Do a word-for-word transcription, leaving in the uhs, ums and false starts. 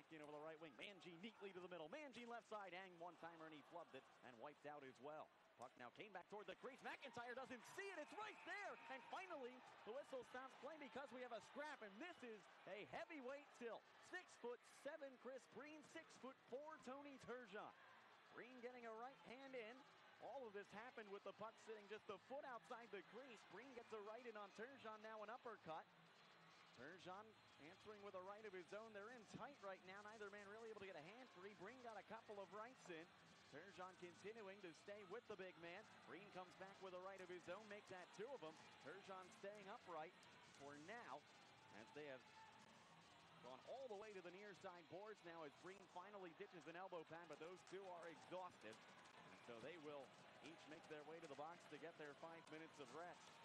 back in over the right wing. Manji neatly to the middle. Manji left side. Ang one-timer, and he flubbed it and wiped out as well. Puck now came back toward the crease. McIntyre doesn't see it. It's right there. And finally, the whistle stops play because we have a scrap. And this is a heavyweight tilt. Six foot seven, Chris Breen. Six foot four, Tony Turgeon. Breen getting a right hand in. All of this happened with the puck sitting just a foot outside the crease. Breen gets a right in on Turgeon, now an uppercut. Turgeon answering with a right of his own. They're in tight right now. Neither man really able to get a hand free. Breen got a couple of rights in. Turgeon continuing to stay with the big man. Breen comes back with a right of his own, makes that two of them. Turgeon staying upright for now as they have gone all the way to the near side boards now as Breen finally ditches an elbow pad, but those two are exhausted. And so they will each make their way to the box to get their five minutes of rest.